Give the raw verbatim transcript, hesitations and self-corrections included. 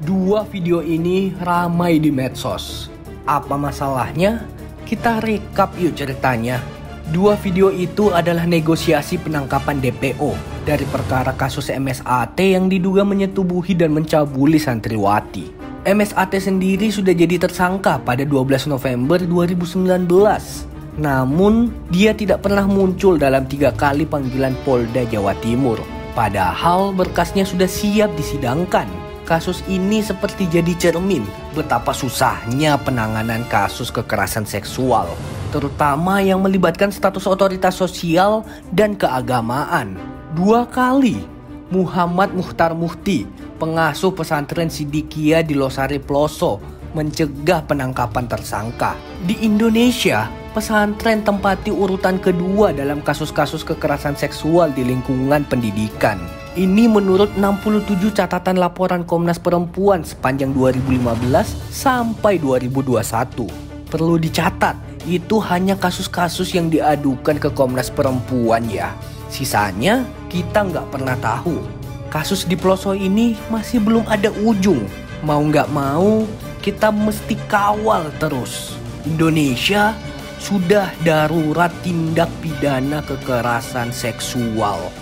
Dua video ini ramai di medsos. Apa masalahnya? Kita rekap yuk ceritanya. Dua video itu adalah negosiasi penangkapan D P O dari perkara kasus M S A T yang diduga menyetubuhi dan mencabuli santriwati. M S A T sendiri sudah jadi tersangka pada dua belas November dua ribu sembilan belas. Namun, dia tidak pernah muncul dalam tiga kali panggilan Polda Jawa Timur. Padahal berkasnya sudah siap disidangkan. Kasus ini seperti jadi cermin betapa susahnya penanganan kasus kekerasan seksual, terutama yang melibatkan status otoritas sosial dan keagamaan. Dua kali, Muhammad Muhtar Muhti, pengasuh pesantren Sidikiyah di Losari Ploso, mencegah penangkapan tersangka. Di Indonesia, pesantren tempati urutan kedua dalam kasus-kasus kekerasan seksual di lingkungan pendidikan. Ini menurut enam puluh tujuh catatan laporan Komnas Perempuan sepanjang dua ribu lima belas sampai dua ribu dua puluh satu. Perlu dicatat, itu hanya kasus-kasus yang diadukan ke Komnas Perempuan ya. Sisanya kita nggak pernah tahu. Kasus di Ploso ini masih belum ada ujung. Mau nggak mau, kita mesti kawal terus. Indonesia sudah darurat tindak pidana kekerasan seksual.